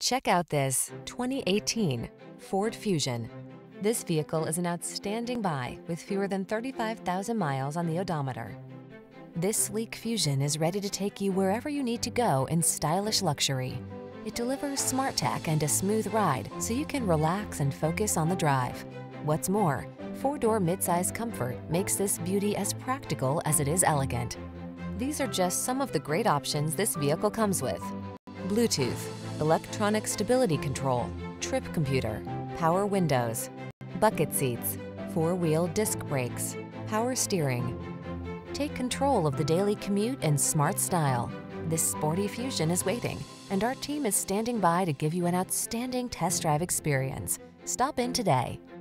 Check out this 2018 Ford Fusion. This vehicle is an outstanding buy with fewer than 35,000 miles on the odometer. This sleek Fusion is ready to take you wherever you need to go in stylish luxury. It delivers smart tech and a smooth ride so you can relax and focus on the drive. What's more, four-door midsize comfort makes this beauty as practical as it is elegant. These are just some of the great options this vehicle comes with: Bluetooth, electronic stability control, trip computer, power windows, bucket seats, four-wheel disc brakes, power steering. Take control of the daily commute in smart style. This sporty Fusion is waiting, and our team is standing by to give you an outstanding test drive experience. Stop in today.